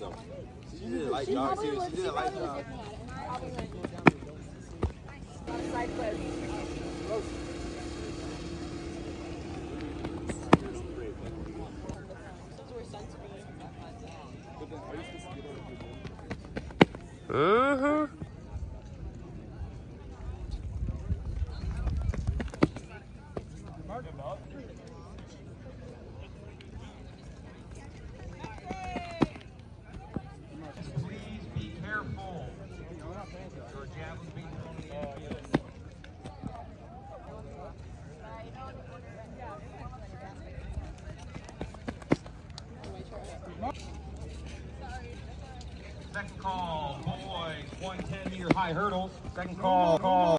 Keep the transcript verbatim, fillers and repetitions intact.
She did it like y'all. She did it like y'all. Uh-huh. Please be careful. Your javelin being thrown in the infield. Second call, boys, one ten meter high hurdles. Second call, call.